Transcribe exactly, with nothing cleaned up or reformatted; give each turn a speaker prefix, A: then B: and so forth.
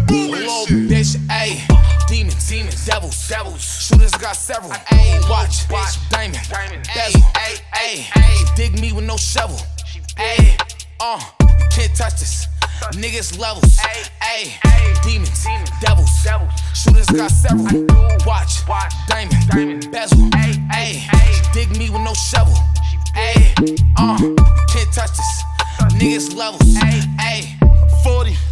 A: Little bitch, ayy. Demons, demons, devils, devils. Shooters got several. Ayy, watch, watch, diamond, diamond, bezel. Ayy, ayy, ayy. Dig me with no shovel. Ayy, uh, can't touch this. Niggas levels. Ayy, demons, devils, devils. Shooters got several. Watch, watch, diamond, diamond, bezel. Ayy, dig me with no shovel. Ayy, uh, can't touch this. Niggas levels. Ayy, forty.